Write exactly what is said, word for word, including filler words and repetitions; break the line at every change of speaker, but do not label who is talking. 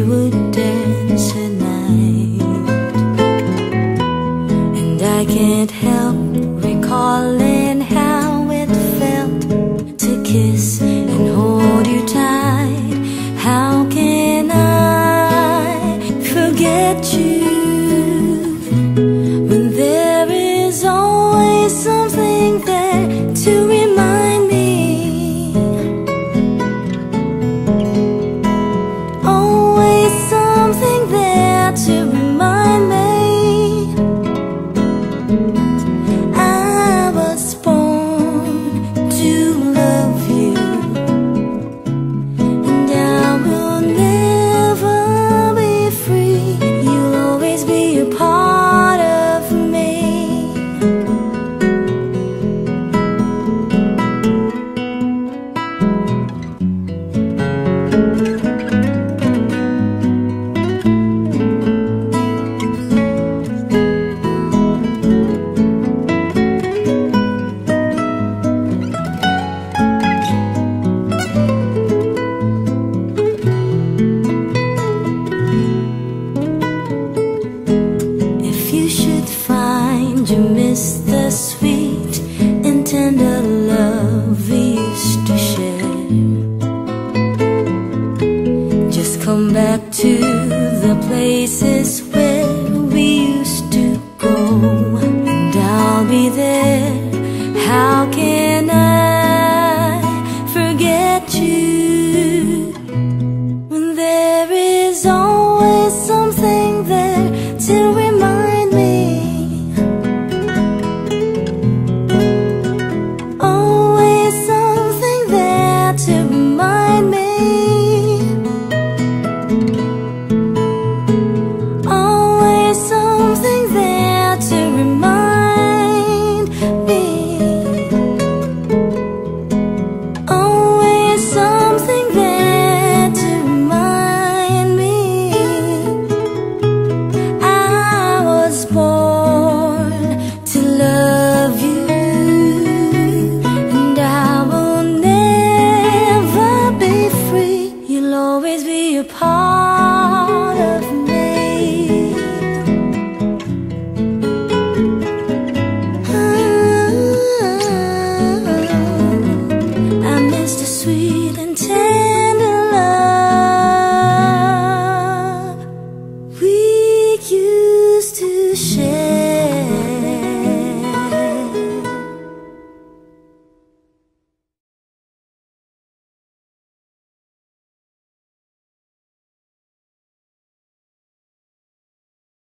would dance at night. And I can't help recalling how it felt to kiss and hold you tight. How can I forget you when there is always something there to remind me? Always something there to remind me. I was born to love you, and I will never be free. You'll always be a part of me. If you should find you miss the sweet and tender love we used to share, just come back to the places where we used to go, and I'll be there. How can I forget you when there is always something